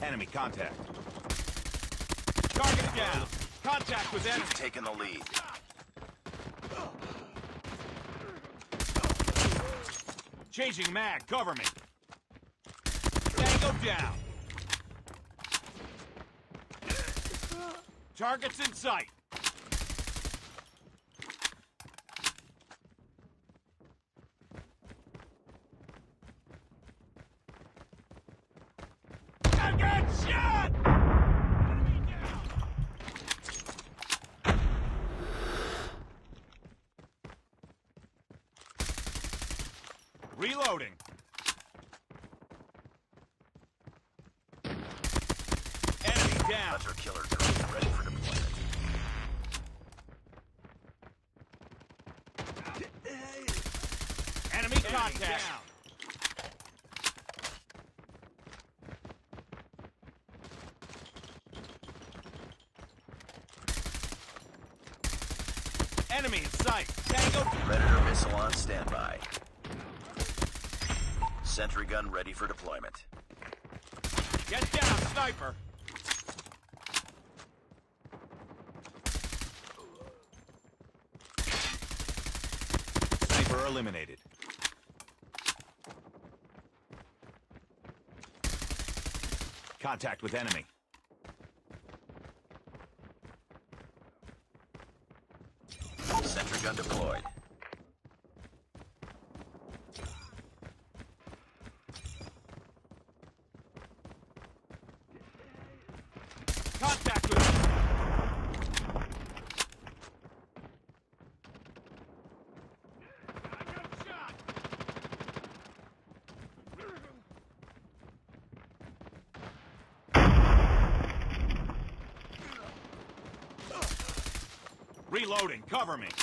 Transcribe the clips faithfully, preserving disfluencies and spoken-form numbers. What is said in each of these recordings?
Enemy contact. Target down. Contact with enemy. You've taken the lead. Changing mag. Cover me. Tango down. Targets in sight. I got shot! Enemy down. Reloading. Enemy down. Hunter killer drone ready for deployment. Enemy contact. Down. Enemy in sight. Tango. Predator missile on standby. Sentry gun ready for deployment. Get down, sniper. Sniper eliminated. Contact with enemy. Sentry gun deployed. Contact with him. I got shot. Reloading. Cover me.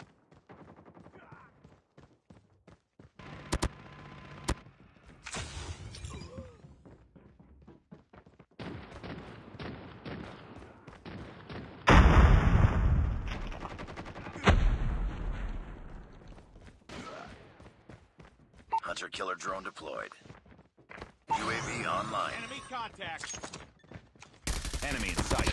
Hunter killer drone deployed. U A V online. Enemy contact. Enemy in sight.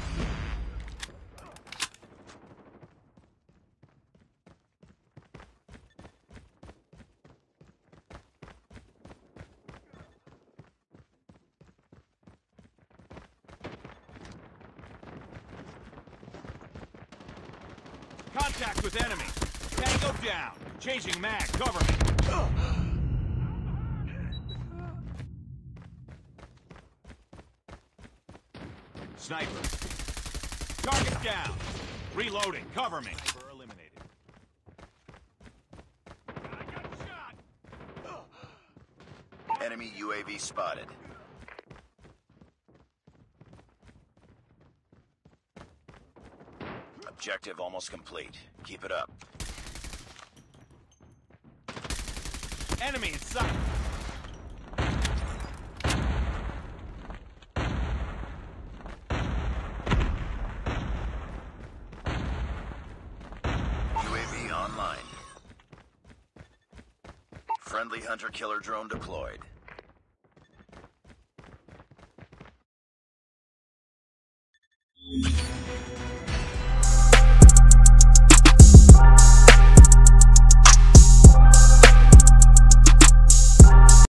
Contact with enemy. Tango down. Changing mag. Cover me. Sniper. Target down. Reloading. Cover me. Sniper eliminated. I got shot. Enemy U A V spotted. Objective almost complete. Keep it up. Enemy in sight. U A V online. Friendly hunter killer drone deployed.